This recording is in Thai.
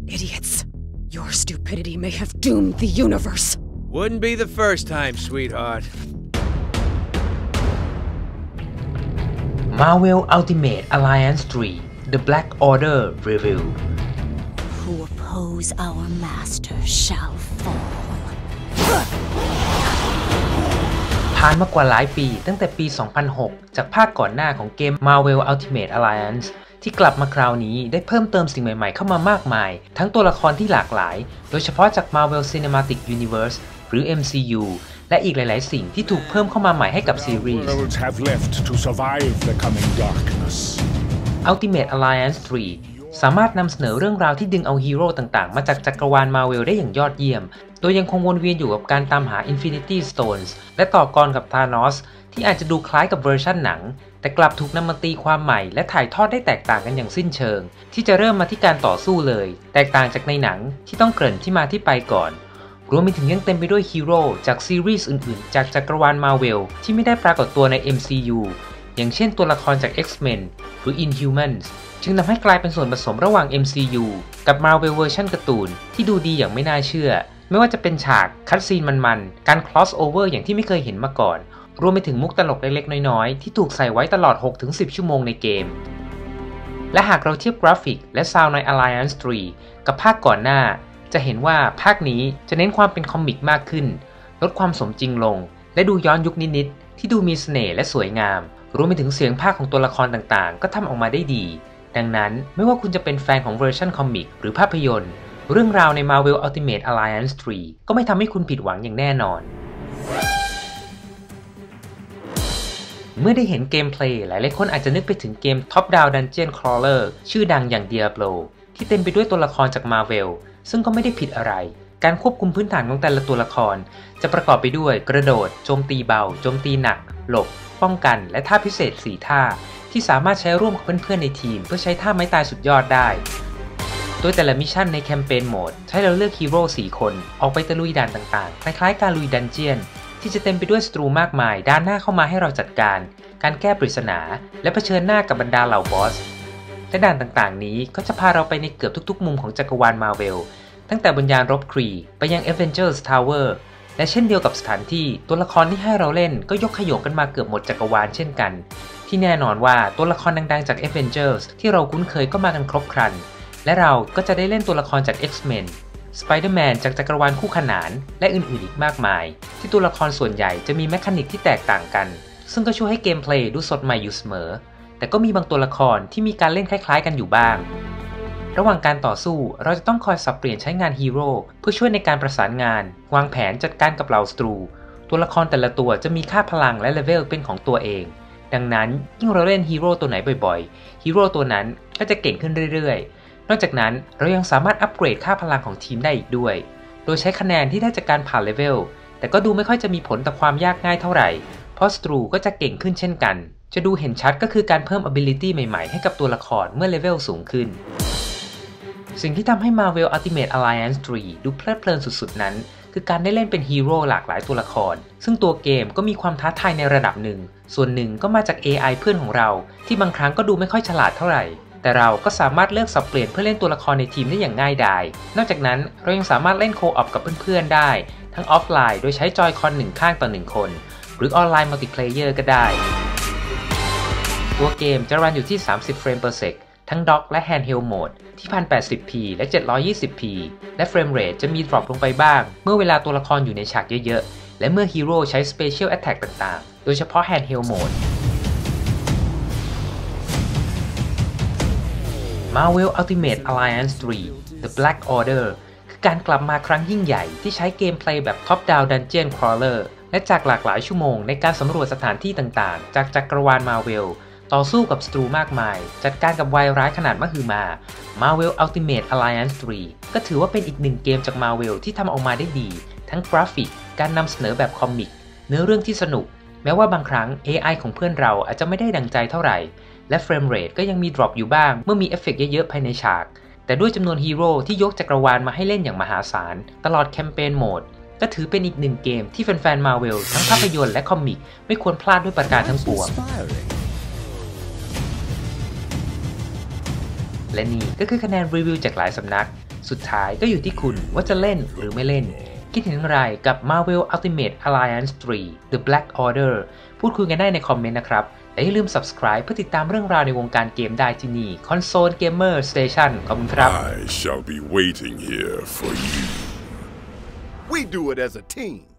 Idiots. Your stupidity may have doomed the universe. Wouldn't be the first time, sweetheart. Marvel Ultimate Alliance 3 The Black Order Review Who oppose our master shall fall. ผ่านมากว่าหลายปีตั้งแต่ปี 2006 จากภาคก่อนหน้าของเกม Marvel Ultimate Alliance ที่กลับมาคราวนี้ได้เพิ่มเติมสิ่งใหม่ๆเข้ามามากมายทั้งตัวละครที่หลากหลายโดยเฉพาะจาก Marvel Cinematic Universe หรือ MCU และอีกหลายๆสิ่งที่ถูกเพิ่มเข้ามาใหม่ให้กับซีรีส์ Ultimate Alliance 3 สามารถนำเสนอเรื่องราวที่ดึงเอาฮีโร่ต่างๆมาจากจักรวาล Marvel ได้อย่างยอดเยี่ยมโดยยังคงวนเวียนอยู่กับการตามหา Infinity Stones และต่อกรกับ Thanos ที่อาจจะดูคล้ายกับเวอร์ชั่นหนังแต่กลับถูกนำมาตีความใหม่และถ่ายทอดได้แตกต่างกันอย่างสิ้นเชิงที่จะเริ่มมาที่การต่อสู้เลยแตกต่างจากในหนังที่ต้องเกริ่นที่มาที่ไปก่อนรวมไปถึงยังเต็มไปด้วยฮีโร่จากซีรีส์อื่นๆจากจักรวาล Marvel ที่ไม่ได้ปรากฏตัวใน MCU อย่างเช่นตัวละครจาก X-Men หรือ Inhumans จึงทำให้กลายเป็นส่วนผสมระหว่าง MCU กับ Marvel เวอร์ชันการ์ตูนที่ดูดีอย่างไม่น่าเชื่อไม่ว่าจะเป็นฉากคัตซีนมันๆการ crossover อย่างที่ไม่เคยเห็นมาก่อนรวมไปถึงมุกตลกเล็กๆน้อยๆที่ถูกใส่ไว้ตลอด 6-10 ชั่วโมงในเกมและหากเราเทียบกราฟิกและซาวด์ใน Alliance 3 กับภาคก่อนหน้าจะเห็นว่าภาคนี้จะเน้นความเป็นคอมิกมากขึ้นลดความสมจริงลงและดูย้อนยุคนิดๆที่ดูมีเสน่ห์และสวยงามรวมไปถึงเสียงพากย์ของตัวละครต่างๆก็ทำออกมาได้ดีดังนั้นไม่ว่าคุณจะเป็นแฟนของเวอร์ชันคอมิกหรือภาพยนตร์เรื่องราวใน Marvel Ultimate Alliance 3 ก็ไม่ทำให้คุณผิดหวังอย่างแน่นอนเมื่อได้เห็นเกมเพลย์หลายๆคนอาจจะนึกไปถึงเกม Top Down Dungeon Crawler ชื่อดังอย่าง Diablo ที่เต็มไปด้วยตัวละครจาก Marvel ซึ่งก็ไม่ได้ผิดอะไรการควบคุมพื้นฐานของแต่ละตัวละครจะประกอบไปด้วยกระโดดโจมตีเบาโจมตีหนักหลบป้องกันและท่าพิเศษ4ท่าที่สามารถใช้ร่วมกับเพื่อนๆในทีมเพื่อใช้ท่าไม้ตายสุดยอดได้โดยแต่ละมิชชั่นในแคมเปญโหมดใช้เราเลือกฮีโร่4คนออกไปตะลุยด่านต่างๆคล้ายๆการลุยดันเจียนที่จะเต็มไปด้วยศัตรูมากมายด้านหน้าเข้ามาให้เราจัดการการแก้ปริศนาและเผชิญหน้ากับบรรดาเหล่าบอสและด่านต่างๆนี้ก็จะพาเราไปในเกือบทุกๆมุมของจักรวาล Marvel ตั้งแต่บนยานรบครีไปยัง Avengers Tower และเช่นเดียวกับสถานที่ตัวละครที่ให้เราเล่นก็ยกขยงกันมาเกือบหมดจักรวาลเช่นกันที่แน่นอนว่าตัวละครดังๆจาก Avengers ที่เราคุ้นเคยก็มากันครบครันและเราก็จะได้เล่นตัวละครจาก X-Men Spider-Man จากจักรวาลคู่ขนานและอื่นๆอีกมากมายที่ตัวละครส่วนใหญ่จะมีแมคานิกที่แตกต่างกันซึ่งก็ช่วยให้เกมเพลย์ดูสดใหม่อยู่เสมอแต่ก็มีบางตัวละครที่มีการเล่นคล้ายๆกันอยู่บ้างระหว่างการต่อสู้เราจะต้องคอยสับเปลี่ยนใช้งานฮีโร่เพื่อช่วยในการประสานงานวางแผนจัดการกับเหล่าศัตรูตัวละครแต่ละตัวจะมีค่าพลังและเลเวลเป็นของตัวเองดังนั้นยิ่งเราเล่นฮีโร่ตัวไหนบ่อยๆฮีโร่ตัวนั้นก็จะเก่งขึ้นเรื่อยๆนอกจากนั้นเรายังสามารถอัปเกรดค่าพลังของทีมได้อีกด้วยโดยใช้คะแนนที่ได้จากการผ่านเลเวลแต่ก็ดูไม่ค่อยจะมีผลต่อความยากง่ายเท่าไหร่เพราะศัตรูก็จะเก่งขึ้นเช่นกันจะดูเห็นชัดก็คือการเพิ่ม ability ใหม่ๆให้กับตัวละครเมื่อเลเวลสูงขึ้นสิ่งที่ทำให้ Marvel Ultimate Alliance 3 ดูเพลิดเพลินสุดๆนั้นคือการได้เล่นเป็นฮีโร่หลากหลายตัวละครซึ่งตัวเกมก็มีความท้าทายในระดับหนึ่งส่วนหนึ่งก็มาจาก AI เพื่อนของเราที่บางครั้งก็ดูไม่ค่อยฉลาดเท่าไหร่แต่เราก็สามารถเลือกสับเปลี่ยนเพื่อเล่นตัวละครในทีมได้อย่างง่ายดายนอกจากนั้นเรายังสามารถเล่นโคออปกับเพื่อนๆได้ทั้งออฟไลน์โดยใช้จอยคอน1ข้างต่อ1คนหรือออนไลน์มัลติเพลเยอร์ก็ได้ตัวเกมจะรันอยู่ที่30เฟรม per sec ทั้งด็อกและ handheld mode ที่ 1080p และ 720p และเฟรมเรทจะมีดรอปลงไปบ้างเมื่อเวลาตัวละครอยู่ในฉากเยอะๆและเมื่อฮีโร่ใช้ special attack ต่างๆโดยเฉพาะ handheld mode Marvel Ultimate Alliance 3 The Black Order คือการกลับมาครั้งยิ่งใหญ่ที่ใช้เกมเพลย์แบบ Top Down Dungeon Crawler และจากหลากหลายชั่วโมงในการสำรวจสถานที่ต่างๆจากจักรวาล Marvel ต่อสู้กับศัตรูมากมายจัดการกับวายร้ายขนาดมหึมา Marvel Ultimate Alliance 3 ก็ถือว่าเป็นอีกหนึ่งเกมจาก Marvel ที่ทำออกมาได้ดีทั้งกราฟิกการนำเสนอแบบคอมิกเนื้อเรื่องที่สนุกแม้ว่าบางครั้ง AI ของเพื่อนเราอาจจะไม่ได้ดังใจเท่าไหร่และเฟรมเรทก็ยังมีดรอปอยู่บ้างเมื่อมีเอฟเฟกต์เยอะๆภายในฉากแต่ด้วยจำนวนฮีโร่ที่ยกจักรวาลมาให้เล่นอย่างมหาศาลตลอดแคมเปญโหมดก็ถือเป็นอีกหนึ่งเกมที่แฟนๆ Marvel ทั้งภาพยนตร์และคอมิกไม่ควรพลาดด้วยประการทั้งปวงและนี่ก็คือคะแนนรีวิวจากหลายสำนักสุดท้ายก็อยู่ที่คุณว่าจะเล่นหรือไม่เล่นคิดเห็นอย่างไรกับ Marvel Ultimate Alliance 3 The Black Order พูดคุยกันได้ในคอมเมนต์นะครับและอย่าลืม subscribe เพื่อติดตามเรื่องราวในวงการเกมได้ที่นี่ Console Gamer Station ขอบคุณครับ I shall be waiting here for you. We do it as a team.